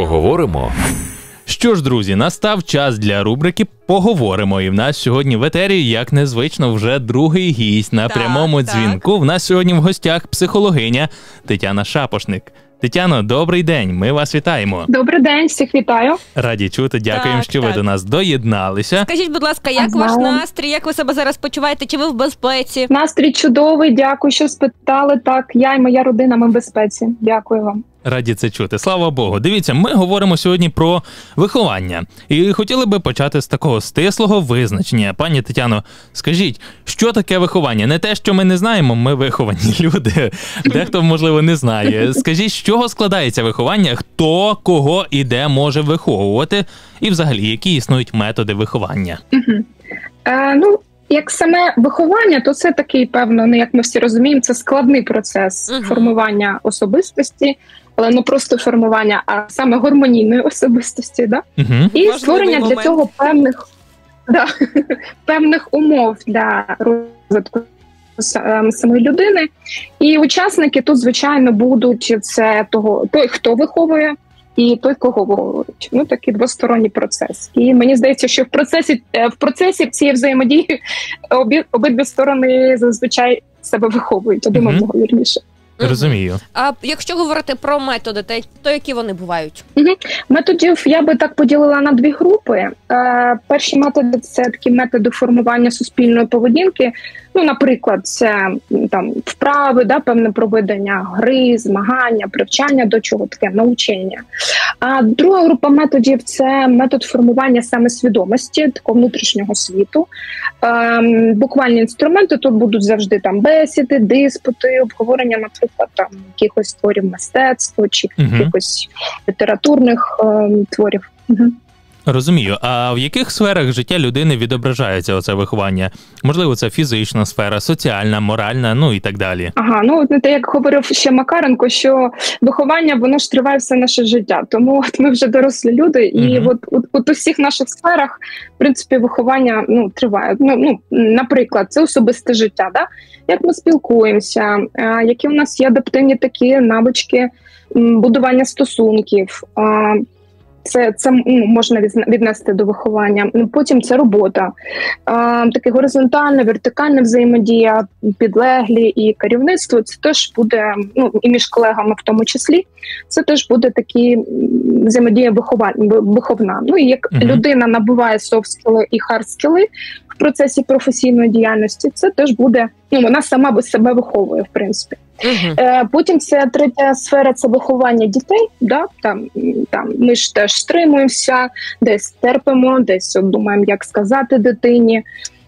Поговоримо. Що ж, друзі, настав час для рубрики «Поговоримо». І в нас сьогодні в етері, як незвично, вже другий гість на прямому дзвінку. В нас сьогодні в гостях психологиня Тетяна Шапошник. Тетяно, добрий день, ми вас вітаємо. Добрий день, всіх вітаю. Раді чути, дякуємо, що ви до нас доєдналися. Скажіть, будь ласка, як ваш настрій, як ви себе зараз почуваєте, чи ви в безпеці? Настрій чудовий, дякую, що спитали. Так, я і моя родина, ми в безпеці. Дякую вам. Раді це чути, слава Богу. Дивіться, ми говоримо сьогодні про виховання. І хотіли би почати з такого стислого визначення. Пані Тетяно, скажіть, що таке виховання? Не те, що ми не знаємо, ми виховані люди. Дехто, можливо, не знає. Скажіть, з чого складається виховання, хто, кого і де може виховувати? І взагалі, які існують методи виховання? Як саме виховання, то це такий, певно, як ми всі розуміємо, це складний процес формування особистості, але не просто формування, а саме гармонійної особистості, да? І створення для цього певних умов для розвитку самої людини. І учасники тут, звичайно, будуть той, хто виховує, і той, кого виховують. Такий двосторонній процес. І мені здається, що в процесі цієї взаємодії обидві сторони зазвичай себе виховують, один одного вірніше. Розумію. А якщо говорити про методи, то які вони бувають? Методів я би так поділила на дві групи. Перші методи – це такі методи формування суспільної поведінки. Наприклад, це вправи, певне проведення гри, змагання, привчання до чого таке, навчання. А друга група методів – це метод формування саме свідомості, такого внутрішнього світу. Буквальні інструменти тут будуть завжди бесіди, диспути, обговорення, наприклад, якихось творів мистецтва чи якихось літературних творів. Розумію. А в яких сферах життя людини відображається оце виховання? Можливо, це фізична сфера, соціальна, моральна, і так далі. Як говорив ще Макаренко, що виховання, воно ж триває все наше життя. Тому ми вже дорослі люди, і от у всіх наших сферах, в принципі, виховання триває. Наприклад, це особисте життя, да? Як ми спілкуємося, які у нас є адаптивні такі навички будування стосунків. Це можна віднести до виховання. Потім це робота. Таке горизонтальне, вертикальне взаємодія, підлеглі і керівництво. Це теж буде, і між колегами в тому числі, це теж буде такі взаємодія виховна. І як людина набуває софт-скіли і хард-скіли в процесі професійної діяльності, це теж буде, вона сама себе виховує, в принципі. Потім це третя сфера – це виховання дітей. Да? Там ми ж теж стримуємося, десь терпимо, десь думаємо, як сказати дитині.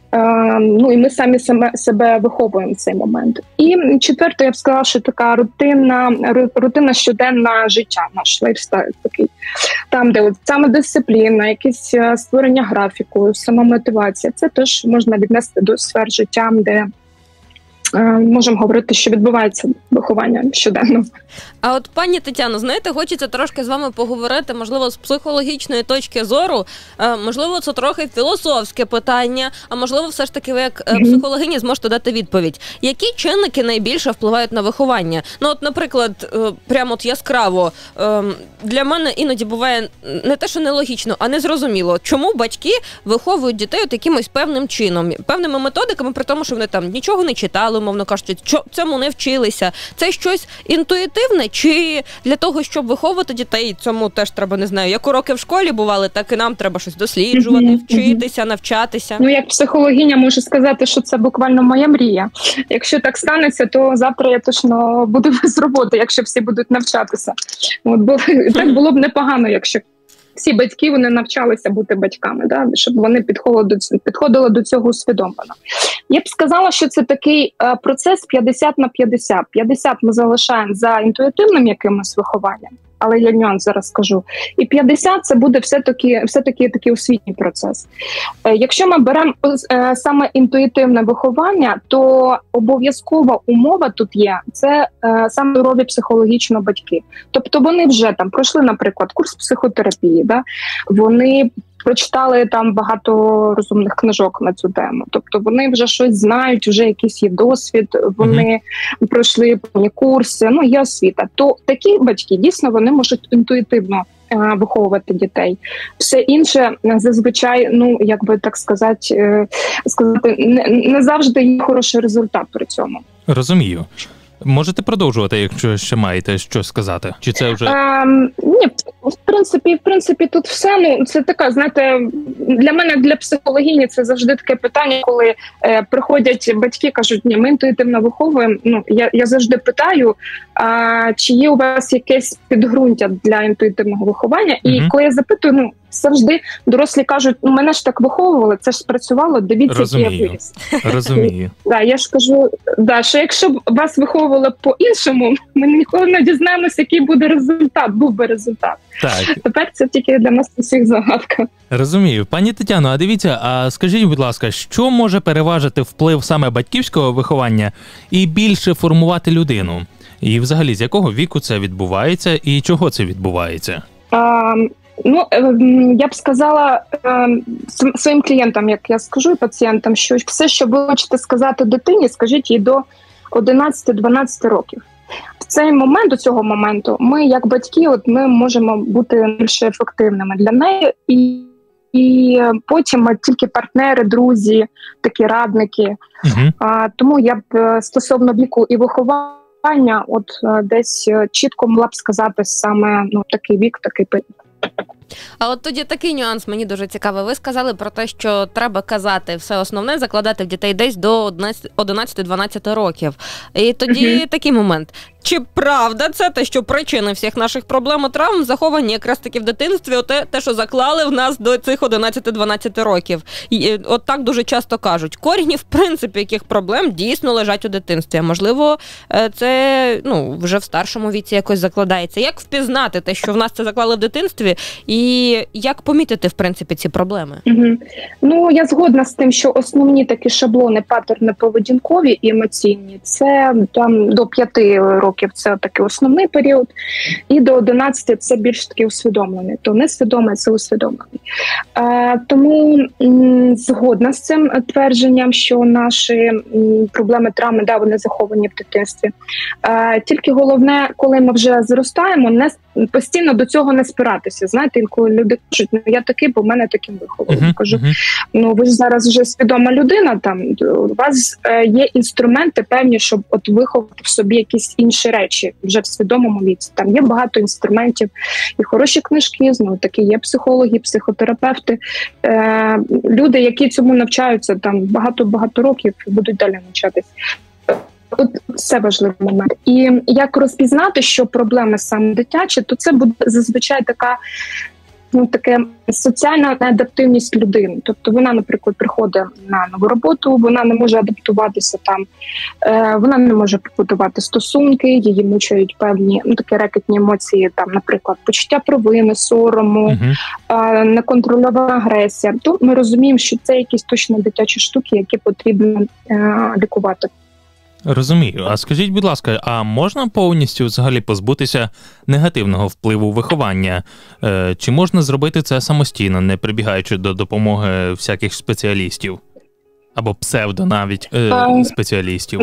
І ми самі себе виховуємо в цей момент. І четверте, я б сказала, що така рутинна щоденна життя, наш лайфстайл такий. Там, де самодисципліна, якесь створення графіку, самомотивація. Це теж можна віднести до сфер життя, де можемо говорити, що відбувається виховання щоденно. А от, пані Тетяно, знаєте, хочеться трошки з вами поговорити, можливо, з психологічної точки зору, можливо, це трохи філософське питання, а можливо, все ж таки ви як психологиня зможете дати відповідь. Які чинники найбільше впливають на виховання? Наприклад, прямо яскраво, для мене іноді буває не те, що нелогічно, а незрозуміло, чому батьки виховують дітей от якимось певним чином, певними методиками, при тому, що вони нічого не читали, умовно кажучи, цьому не вчилися. Це щось інтуїтивне, чи для того, щоб виховувати дітей, цьому теж треба, не знаю, як уроки в школі бували, так і нам треба щось досліджувати, вчитися, навчатися? Як психологиня можу сказати, що це буквально моя мрія. Якщо так станеться, то завтра я точно буду без роботи, якщо всі будуть навчатися. Так було б непогано, якщо всі батьки, вони навчалися бути батьками, да? Щоб вони підходили до цього усвідомлено. Я б сказала, що це такий процес 50 на 50. 50 ми залишаємо за інтуїтивним якимось вихованням, але я нюанс зараз скажу. І 50 – це буде все-таки такий освітній процес. Якщо ми беремо саме інтуїтивне виховання, то обов'язкова умова тут є – це саме здорові психологічно батьки. Тобто вони вже пройшли, наприклад, курс психотерапії, да? Вони прочитали багато розумних книжок на цю тему. Тобто вони вже щось знають, вже якийсь є досвід, вони пройшли певні курси, є освіта. То такі батьки, дійсно, вони можуть інтуїтивно виховувати дітей. Все інше зазвичай, ну як би так сказати, не завжди є хороший результат при цьому. Розумію. Можете продовжувати, якщо ще маєте що сказати? Чи це вже... Ні, в принципі, тут все, ну, це така, знаєте, для мене, для психологині, це завжди таке питання, коли приходять батьки, кажуть, ні, ми інтуїтивно виховуємо. Ну, я завжди питаю, чи є у вас якесь підґрунтя для інтуїтивного виховання? І коли я запитую, ну, завжди дорослі кажуть, ну, мене ж так виховували, це ж спрацювало, дивіться, який я виріс. Розумію. Да, я ж кажу, що якщо б вас виховували по-іншому, ми ніколи не дізнаємося, який буде результат, був би результат. Так. Тепер це тільки для нас усіх загадка. Розумію. Пані Тетяно, а дивіться, а скажіть, будь ласка, що може переважити вплив саме батьківського виховання і більше формувати людину? І взагалі, з якого віку це відбувається і чого це відбувається? Ну, я б сказала своїм клієнтам, як я скажу, і пацієнтам, що все, що ви хочете сказати дитині, скажіть їй до 11-12 років. В цей момент, до цього моменту, ми, як батьки, ми можемо бути більш ефективними для неї, і потім тільки партнери, друзі, такі радники. Тому я б стосовно віку і виховання, десь чітко могла б сказати саме такий вік, такий період. А от тоді такий нюанс мені дуже цікавий. Ви сказали про те, що треба казати все основне, закладати в дітей десь до 11-12 років. І тоді такий момент. Чи правда це те, що причини всіх наших проблем і травм заховані якраз таки в дитинстві, те, що заклали в нас до цих 11-12 років? І от так дуже часто кажуть. Корені, в принципі, яких проблем дійсно лежать у дитинстві. А можливо, це вже в старшому віці якось закладається. Як впізнати те, що в нас це заклали в дитинстві, і як помітити, в принципі, ці проблеми? Ну, я згодна з тим, що основні такі шаблони, паттерни поведінкові і емоційні, це там до 5 років це такий основний період, і до 11 це більш таки усвідомлений. То несвідомий, це усвідомлений. Тому згодна з цим твердженням, що наші проблеми, травми, вони заховані в дитинстві. Тільки головне, коли ми вже зростаємо, постійно до цього не спиратися. Знаєте, інколи люди кажуть, я такий, бо в мене таким виховали. Кажу, ви ж зараз вже свідома людина, у вас є інструменти певні, щоб виховати в собі якісь інші речі вже в свідомому віці. Там є багато інструментів, і хороші книжки, такі є психологи, психотерапевти, люди, які цьому навчаються там багато років і будуть далі навчатись. Це важливий момент. І як розпізнати, що проблеми саме дитячі, то це буде зазвичай така соціальна неадаптивність людини. Тобто вона, наприклад, приходить на нову роботу, вона не може адаптуватися там, вона не може побудувати стосунки, її мучають певні такі рекетні емоції, там, наприклад, почуття провини, сорому, неконтрольована агресія. То ми розуміємо, що це якісь точно дитячі штуки, які потрібно лікувати. Розумію. А скажіть, будь ласка, а можна повністю взагалі позбутися негативного впливу виховання? Чи можна зробити це самостійно, не прибігаючи до допомоги всяких спеціалістів? Або псевдо навіть спеціалістів?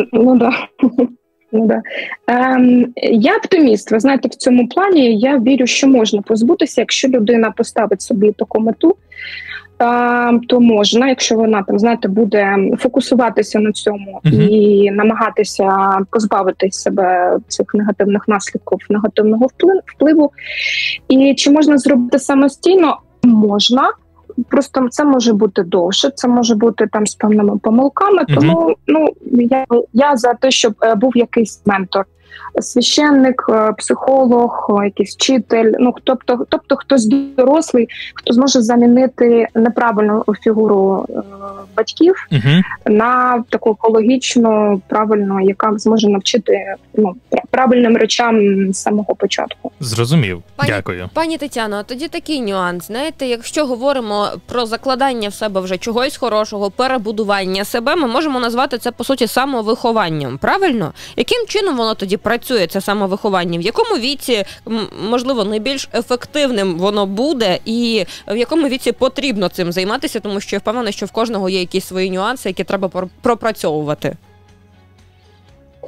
Я оптиміст. Ви знаєте, в цьому плані я вірю, що можна позбутися, якщо людина поставить собі таку мету, то можна, якщо вона буде фокусуватися на цьому і намагатися позбавити себе цих негативних наслідків, негативного впливу. І чи можна зробити самостійно? Можна. Просто це може бути довше, це може бути там з певними помилками. Тому я за те, щоб був якийсь ментор. Священник, психолог, якийсь вчитель, тобто хтось дорослий, хто зможе замінити неправильну фігуру батьків на таку екологічну, правильну, яка зможе навчити правильним речам з самого початку. Зрозумів. Дякую. Пані Тетяно, тоді такий нюанс. Знаєте, якщо говоримо про закладання в себе вже чогось хорошого, перебудування себе, ми можемо назвати це, по суті, самовихованням. Правильно? Яким чином воно тоді працює, це самовиховання? В якому віці, можливо, найбільш ефективним воно буде і в якому віці потрібно цим займатися? Тому що я впевнена, що в кожного є якісь свої нюанси, які треба пропрацьовувати.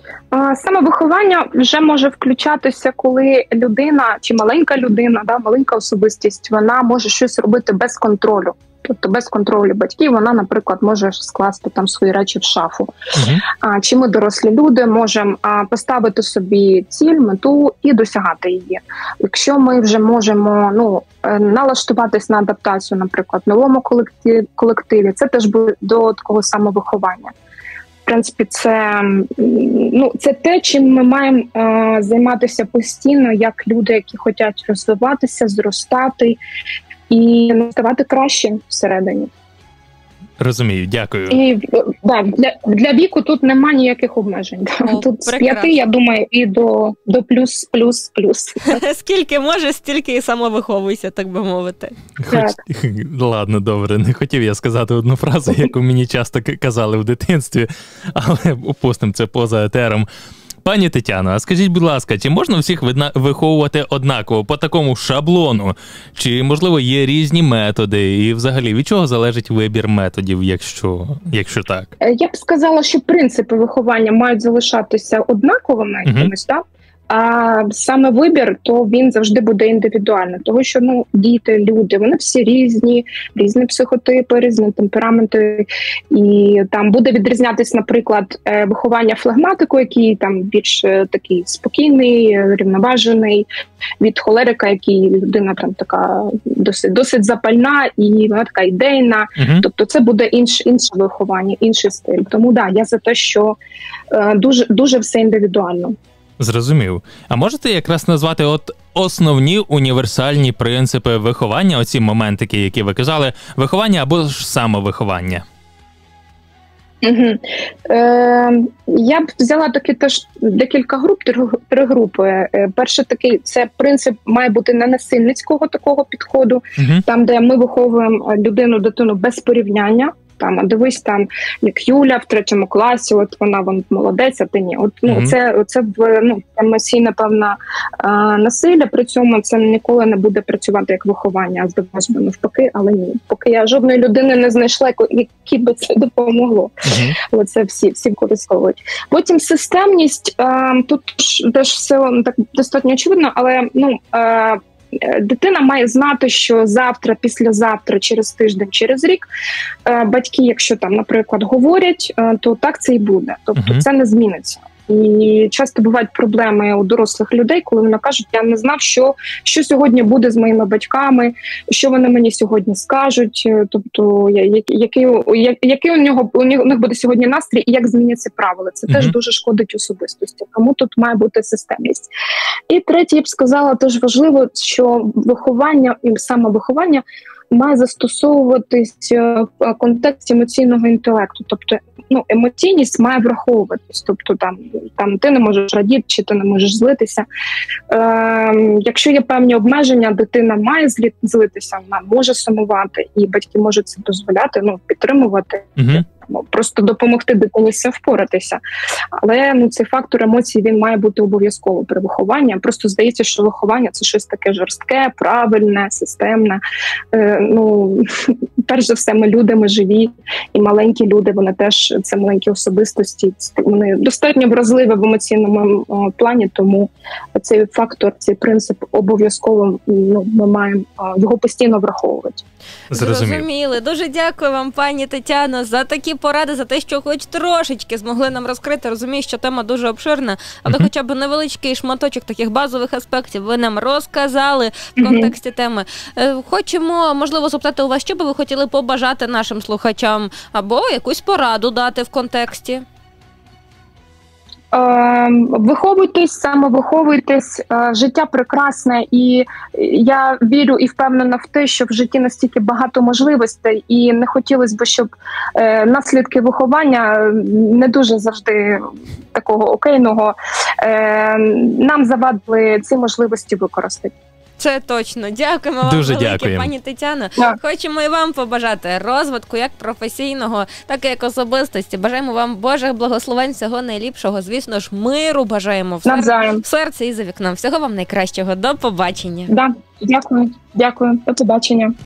Саме виховання вже може включатися, коли людина чи маленька людина, маленька особистість, вона може щось робити без контролю. Тобто без контролю батьків вона, наприклад, може скласти там свої речі в шафу. Чи ми, дорослі люди, можемо поставити собі ціль, мету і досягати її. Якщо ми вже можемо налаштуватись на адаптацію, наприклад, в новому колективі, це теж буде до такого самовиховання. В принципі, це те, чим ми маємо займатися постійно, як люди, які хочуть розвиватися, зростати і ставати краще всередині. Розумію, дякую. І для віку тут немає ніяких обмежень. Тут з 5, я думаю, і до плюс. Скільки можеш, стільки і самовиховуйся, так би мовити. Ладно, добре, не хотів я сказати одну фразу, яку мені часто казали в дитинстві, але опустимо це поза етером. Пані Тетяно, а скажіть, будь ласка, чи можна всіх виховувати однаково, по такому шаблону? Чи, можливо, є різні методи? І взагалі, від чого залежить вибір методів, якщо так? Я б сказала, що принципи виховання мають залишатися однаковими якимось, так? А саме вибір, то він завжди буде індивідуальний. Тому що, діти, люди, вони всі різні психотипи, різні темпераменти. І там буде відрізнятися, наприклад, виховання флегматику, який там більш такий спокійний, рівноважений, від холерика, який людина там така досить запальна і вона така ідейна. Тобто це буде інше виховання, інший стиль. Тому я за те, що дуже, дуже все індивідуально. Зрозумів. А можете якраз назвати основні універсальні принципи виховання, оці моментики, які ви казали, виховання або ж самовиховання? Я б взяла таки теж декілька груп, 3 групи. Перший такий, це принцип має бути ненасильницького такого підходу, там, де ми виховуємо дитину без порівняння. А дивись, як Юля в 3 класі, вона молодець, а ти ні. Це емоційне, певне насилля, при цьому це ніколи не буде працювати як виховання, а здавалося б навпаки, але ні. Поки я жодної людини не знайшла, якій би це допомогло. Це всі використовують. Потім системність, тут теж все так достатньо очевидно, але дитина має знати, що завтра, післязавтра, через тиждень, через рік батьки, якщо там, наприклад, говорять, то так це і буде. Тобто це не зміниться. І часто бувають проблеми у дорослих людей, коли вони кажуть, я не знав, що сьогодні буде з моїми батьками, що вони мені сьогодні скажуть, тобто який у них буде сьогодні настрій і як зміняться правила. Це теж дуже шкодить особистості, тому тут має бути системність. І третє, я б сказала, теж важливо, що виховання і самовиховання має застосовуватись в контексті емоційного інтелекту. Тобто, емоційність має враховуватись. Тобто, там ти не можеш радіти, чи ти не можеш злитися. Якщо є певні обмеження, дитина має злитися, вона може сумувати, і батьки можуть це дозволяти, підтримувати. Просто допомогти дитині з цим впоратися. Але цей фактор емоцій, він має бути обов'язково при вихованні. Просто здається, що виховання – це щось таке жорстке, правильне, системне. Перш за все, ми люди, ми живі. І маленькі люди, вони теж, це маленькі особистості. Вони достатньо вразливі в емоційному плані, тому цей фактор, цей принцип обов'язково, ми маємо його постійно враховувати. Зрозуміли. Дуже дякую вам, пані Тетяно, за такі поради, за те, що хоч трошечки змогли нам розкрити. Розумію, що тема дуже обширна, але хоча б невеличкий шматочок таких базових аспектів ви нам розказали в контексті теми. Хочемо, можливо, запитати у вас, що би ви хотіли побажати нашим слухачам або якусь пораду дати в контексті? Виховуйтесь, самовиховуйтесь, життя прекрасне, і я вірю і впевнена в те, що в житті настільки багато можливостей, і не хотілося б, щоб наслідки виховання не дуже завжди такого окейного нам завадили ці можливості використати. Це точно. Дякуємо вам велике, пані Тетяно. Хочемо і вам побажати розвитку як професійного, так і як особистості. Бажаємо вам Божих благословень, всього найліпшого. Звісно ж, миру бажаємо в серці і за вікном. Всього вам найкращого. До побачення. Дякую. До побачення.